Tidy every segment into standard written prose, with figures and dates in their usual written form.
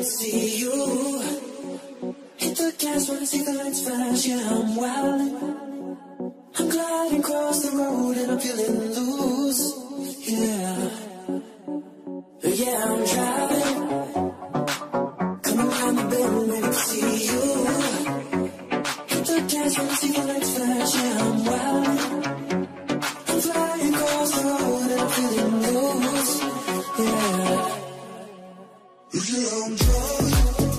could see you. Hit the gas when I see the lights flash. Yeah, I'm wildin'. I'm gliding across the road and I'm feeling loose. Yeah, yeah, I'm driving. Coming around the bend, maybe to see you. Hit the gas when I see the lights flash. Yeah, I'm wildin'. I'm flying across the road and I'm feeling loose. Yeah, yeah, I'm driving.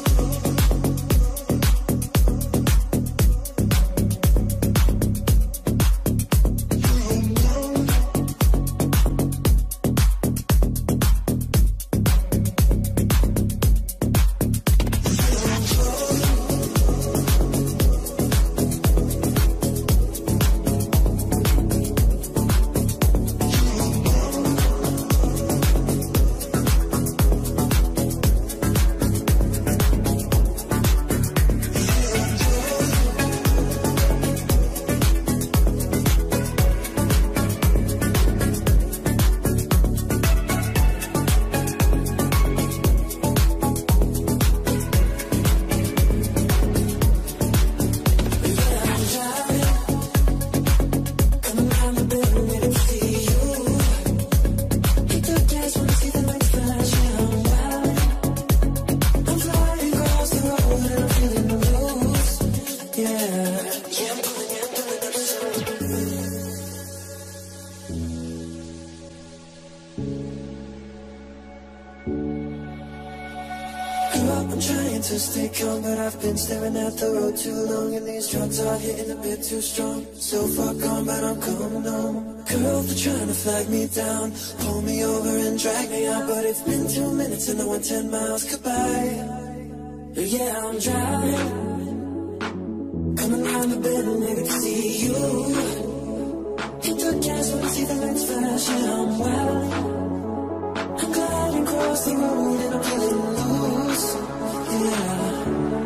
I'm trying to stay calm, but I've been staring at the road too long, and these drugs are hitting a bit too strong. So far gone, but I'm coming home. Girls are trying to flag me down, pull me over and drag me out, but it's been 2 minutes and I went 10 miles. Goodbye. Yeah, I'm driving, coming around the bend, maybe to see you. Hit the gas when I see the lights flash. Yeah, I'm wild. I'm gliding across the road and I'm feeling loose. Yeah,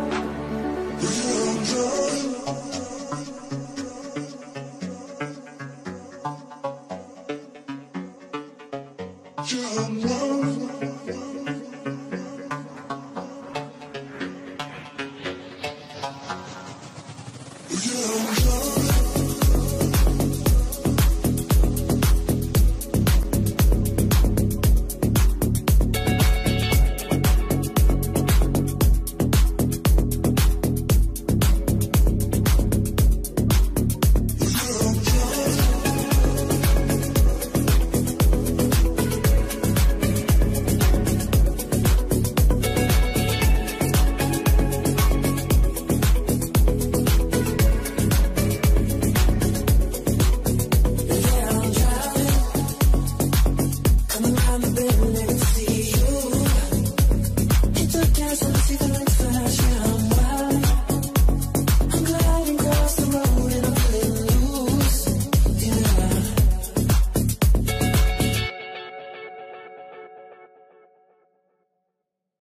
I'm driving. Yeah, I'm driving.